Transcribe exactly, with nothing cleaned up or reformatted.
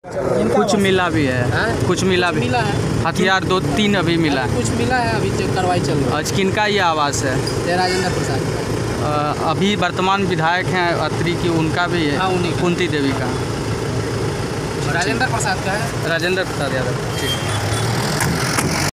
कुछ मिला भी है, है? कुछ मिला भी मिला है, हथियार दो तीन अभी मिला है। कुछ मिला है, अभी चेक कार्रवाई चल रही है। आज किनका ये आवास है? जय राजेंद्र प्रसाद का। अ, अभी वर्तमान विधायक हैं अत्री की, उनका भी है। हाँ, उन्हीं का। कुंती देवी का। राजेंद्र प्रसाद का है। राजेंद्र प्रसाद यादव। ठीक।